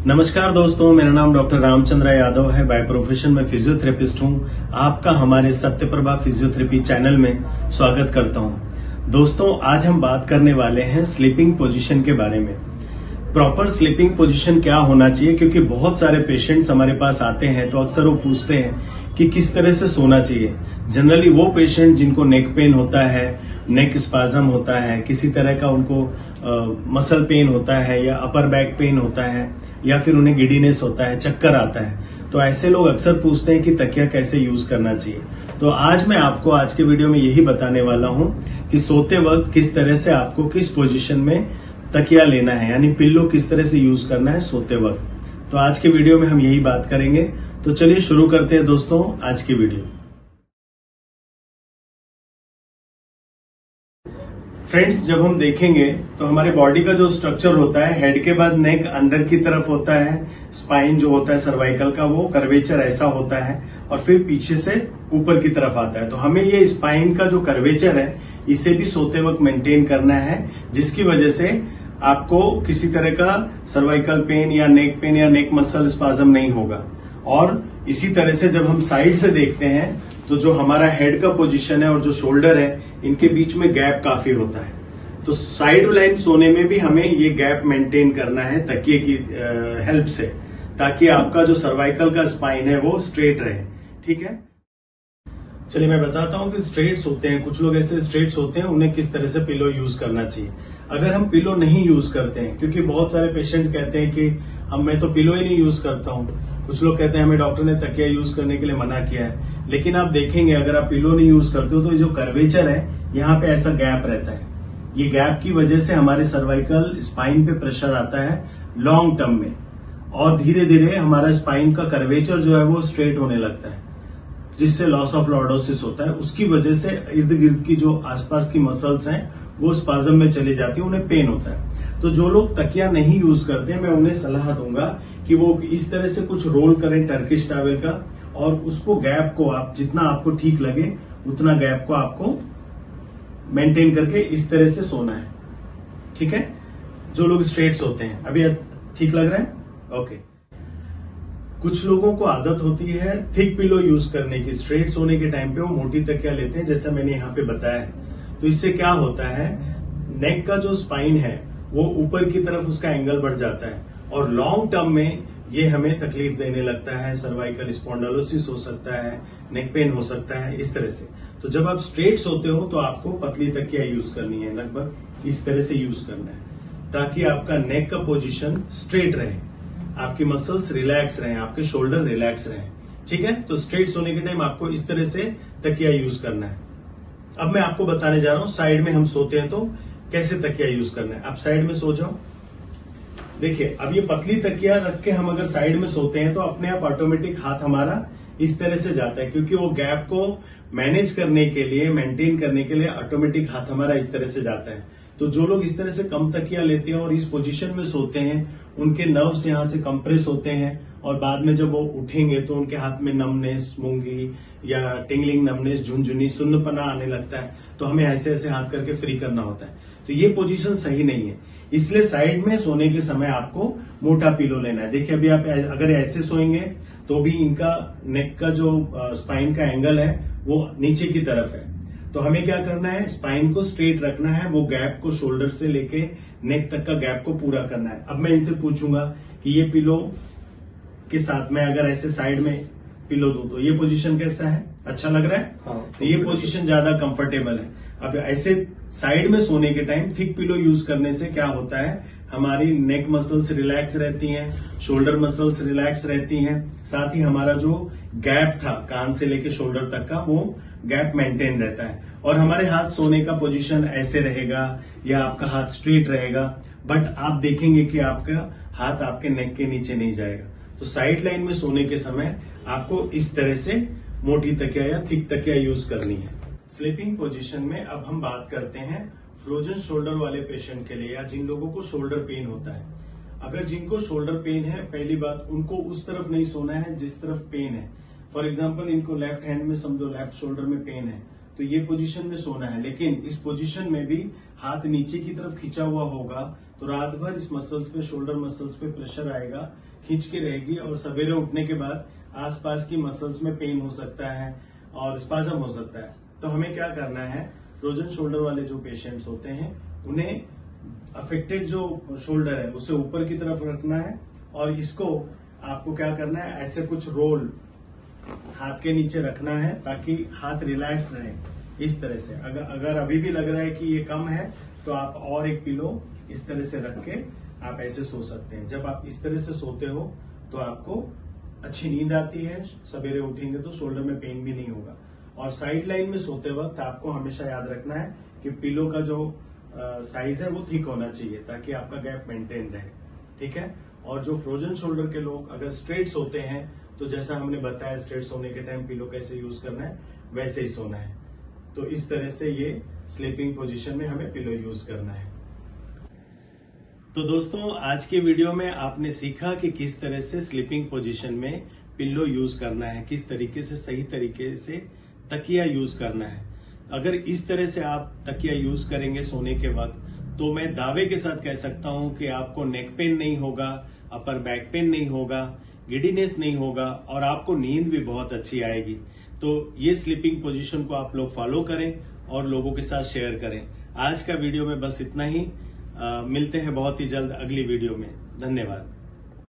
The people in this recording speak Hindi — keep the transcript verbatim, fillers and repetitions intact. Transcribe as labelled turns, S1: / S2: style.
S1: नमस्कार दोस्तों, मेरा नाम डॉक्टर रामचंद्र यादव है। बाय प्रोफेशन में फिजियोथेरेपिस्ट हूं। आपका हमारे सत्यप्रभा फिजियोथेरेपी चैनल में स्वागत करता हूं। दोस्तों, आज हम बात करने वाले हैं स्लीपिंग पोजीशन के बारे में। प्रॉपर स्लीपिंग पोजीशन क्या होना चाहिए, क्योंकि बहुत सारे पेशेंट्स हमारे पास आते हैं तो अक्सर वो पूछते हैं कि किस तरह से सोना चाहिए। जनरली वो पेशेंट जिनको नेक पेन होता है, नेक स्पाज्म होता है, किसी तरह का उनको मसल पेन होता है या अपर बैक पेन होता है या फिर उन्हें गिडीनेस होता है, चक्कर आता है, तो ऐसे लोग अक्सर पूछते हैं कि तकिया कैसे यूज करना चाहिए। तो आज मैं आपको आज के वीडियो में यही बताने वाला हूं कि सोते वक्त किस तरह से आपको किस पोजीशन में तकिया लेना है, यानी पिल्लो किस तरह से यूज करना है सोते वक्त। तो आज के वीडियो में हम यही बात करेंगे। तो चलिए शुरू करते हैं दोस्तों आज की वीडियो। फ्रेंड्स, जब हम देखेंगे तो हमारे बॉडी का जो स्ट्रक्चर होता है, हेड के बाद नेक अंदर की तरफ होता है, स्पाइन जो होता है सर्वाइकल का वो कर्वेचर ऐसा होता है और फिर पीछे से ऊपर की तरफ आता है। तो हमें ये स्पाइन का जो कर्वेचर है इसे भी सोते वक्त मेंटेन करना है, जिसकी वजह से आपको किसी तरह का सर्वाइकल पेन या नेक पेन या नेक मसल स्पाज्म नहीं होगा। और इसी तरह से जब हम साइड से देखते हैं तो जो हमारा हेड का पोजीशन है और जो शोल्डर है, इनके बीच में गैप काफी होता है। तो साइड लाइन सोने में भी हमें ये गैप मेंटेन करना है तकिए की हेल्प से, ताकि आपका जो सर्वाइकल का स्पाइन है वो स्ट्रेट रहे। ठीक है, चलिए मैं बताता हूं कि स्ट्रेट सोते हैं, कुछ लोग ऐसे स्ट्रेट सोते हैं, उन्हें किस तरह से पिलो यूज करना चाहिए। अगर हम पिलो नहीं यूज करते हैं, क्योंकि बहुत सारे पेशेंट्स कहते हैं कि हम मैं तो पिलो ही नहीं यूज करता हूं, कुछ लोग कहते हैं हमें डॉक्टर ने तकिया यूज करने के लिए मना किया है। लेकिन आप देखेंगे अगर आप पिलो नहीं यूज करते हो तो ये जो कर्वेचर है यहाँ पे ऐसा गैप रहता है। ये गैप की वजह से हमारे सर्वाइकल स्पाइन पे प्रेशर आता है लॉन्ग टर्म में, और धीरे धीरे हमारा स्पाइन का कर्वेचर जो है वो स्ट्रेट होने लगता है, जिससे लॉस ऑफ लॉर्डोसिस होता है। उसकी वजह से इर्द गिर्द की जो आसपास की मसल्स हैं वो स्पाज्म में चली जाती है, उन्हें पेन होता है। तो जो लोग तकिया नहीं यूज करते, मैं उन्हें सलाह दूंगा कि वो इस तरह से कुछ रोल करें टर्किश टॉवेल का, और उसको गैप को आप जितना आपको ठीक लगे उतना गैप को आपको मेंटेन करके इस तरह से सोना है। ठीक है, जो लोग स्ट्रेट सोते हैं, अभी ठीक लग रहा है? ओके। कुछ लोगों को आदत होती है थिक पिलो यूज करने की। स्ट्रेट सोने के टाइम पे वो मोटी तकिया लेते हैं, जैसा मैंने यहाँ पे बताया है। तो इससे क्या होता है, नेक का जो स्पाइन है वो ऊपर की तरफ उसका एंगल बढ़ जाता है और लॉन्ग टर्म में ये हमें तकलीफ देने लगता है। सर्वाइकल स्पॉन्डिलोसिस हो सकता है, नेक पेन हो सकता है, इस तरह से। तो जब आप स्ट्रेट सोते हो तो आपको पतली तकिया यूज करनी है, लगभग इस तरह से यूज करना है, ताकि आपका नेक का पोजीशन स्ट्रेट रहे, आपकी मसल्स रिलैक्स रहे, आपके शोल्डर रिलैक्स रहे। ठीक है, तो स्ट्रेट सोने के टाइम आपको इस तरह से तकिया यूज करना है। अब मैं आपको बताने जा रहा हूं साइड में हम सोते हैं तो कैसे तकिया यूज करना है। आप साइड में सो जाओ। देखिए, अब ये पतली तकिया रख के हम अगर साइड में सोते हैं तो अपने आप ऑटोमेटिक हाथ हमारा इस तरह से जाता है, क्योंकि वो गैप को मैनेज करने के लिए, मेंटेन करने के लिए ऑटोमेटिक हाथ हमारा इस तरह से जाता है। तो जो लोग इस तरह से कम तकिया लेते हैं और इस पोजीशन में सोते हैं, उनके नर्व्स यहां से कंप्रेस होते हैं और बाद में जब वो उठेंगे तो उनके हाथ में नमनेस, मूंगी या टिंगलिंग नमनेस, झुनझुनी, सुन्नपना आने लगता है। तो हमें ऐसे ऐसे हाथ करके फ्री करना होता है। तो ये पोजीशन सही नहीं है, इसलिए साइड में सोने के समय आपको मोटा पिलो लेना है। देखिए, अभी आप अगर ऐसे सोएंगे तो भी इनका नेक का जो स्पाइन का एंगल है वो नीचे की तरफ है। तो हमें क्या करना है, स्पाइन को स्ट्रेट रखना है, वो गैप को शोल्डर से लेके नेक तक का गैप को पूरा करना है। अब मैं इनसे पूछूंगा कि ये पिलो के साथ में अगर ऐसे साइड में पिलो दो तो ये पोजीशन कैसा है, अच्छा लग रहा है? हाँ, तो ये पोजीशन ज्यादा कंफर्टेबल है। अब ऐसे साइड में सोने के टाइम थिक पिलो यूज करने से क्या होता है, हमारी नेक मसल्स रिलैक्स रहती हैं, शोल्डर मसल्स रिलैक्स रहती हैं, साथ ही हमारा जो गैप था कान से लेके शोल्डर तक का वो गैप मेंटेन रहता है, और हमारे हाथ सोने का पोजीशन ऐसे रहेगा या आपका हाथ स्ट्रेट रहेगा, बट आप देखेंगे कि आपका हाथ आपके नेक के नीचे नहीं जाएगा। तो साइड लाइन में सोने के समय आपको इस तरह से मोटी तकिया या थिक तकिया यूज करनी है। स्लीपिंग पोजीशन में अब हम बात करते हैं फ्रोजन शोल्डर वाले पेशेंट के लिए, या जिन लोगों को शोल्डर पेन होता है। अगर जिनको शोल्डर पेन है, पहली बात उनको उस तरफ नहीं सोना है जिस तरफ पेन है। फॉर एग्जांपल, इनको लेफ्ट हैंड में समझो लेफ्ट शोल्डर में पेन है तो ये पोजीशन में सोना है, लेकिन इस पोजीशन में भी हाथ नीचे की तरफ खींचा हुआ होगा तो रात भर इस मसल्स पे, शोल्डर मसल्स पे प्रेशर आएगा खींच के रहेगी और सवेरे उठने के बाद आसपास की मसल्स में पेन हो सकता है और स्पाज्म हो सकता है। तो हमें क्या करना है, फ्रोजन शोल्डर वाले जो पेशेंट्स होते हैं उन्हें अफेक्टेड जो शोल्डर है उसे ऊपर की तरफ रखना है और इसको आपको क्या करना है, ऐसे कुछ रोल हाथ के नीचे रखना है ताकि हाथ रिलैक्स रहे। इस तरह से अगर अगर अभी भी लग रहा है कि ये कम है तो आप और एक पिलो इस तरह से रख के आप ऐसे सो सकते हैं। जब आप इस तरह से सोते हो तो आपको अच्छी नींद आती है, सवेरे उठेंगे तो शोल्डर में पेन भी नहीं होगा। और साइड लाइन में सोते वक्त आपको हमेशा याद रखना है कि पिलो का जो साइज है वो थिक होना चाहिए ताकि आपका गैप मेंटेन रहे, ठीक है। और जो फ्रोजन शोल्डर के लोग अगर स्ट्रेट सोते हैं तो जैसा हमने बताया स्ट्रेट सोने के टाइम पिलो कैसे यूज करना है वैसे ही सोना है। तो इस तरह से ये स्लीपिंग पोजीशन में हमें पिलो यूज करना है। तो दोस्तों आज के वीडियो में आपने सीखा कि किस तरह से स्लीपिंग पोजीशन में पिलो यूज करना है, किस तरीके से सही तरीके से तकिया यूज करना है। अगर इस तरह से आप तकिया यूज करेंगे सोने के वक्त तो मैं दावे के साथ कह सकता हूं कि आपको नेक पेन नहीं होगा, अपर बैक पेन नहीं होगा, गिडीनेस नहीं होगा और आपको नींद भी बहुत अच्छी आएगी। तो ये स्लीपिंग पोजीशन को आप लोग फॉलो करें और लोगों के साथ शेयर करें। आज का वीडियो में बस इतना ही। आ, मिलते हैं बहुत ही जल्द अगली वीडियो में। धन्यवाद।